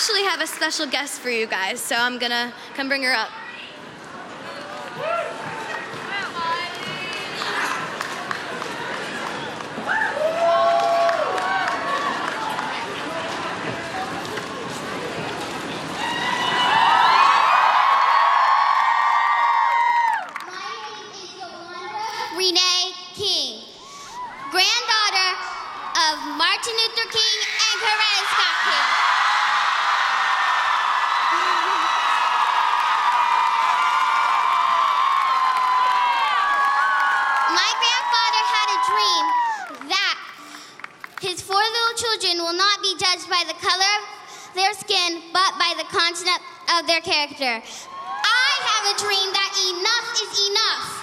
actually have a special guest for you guys, so I'm gonna come bring her up. My name is Yolanda Renee King, granddaughter of Martin Luther King and Coretta Scott King. My grandfather had a dream that his 4 little children will not be judged by the color of their skin, but by the content of their character. I have a dream that enough is enough.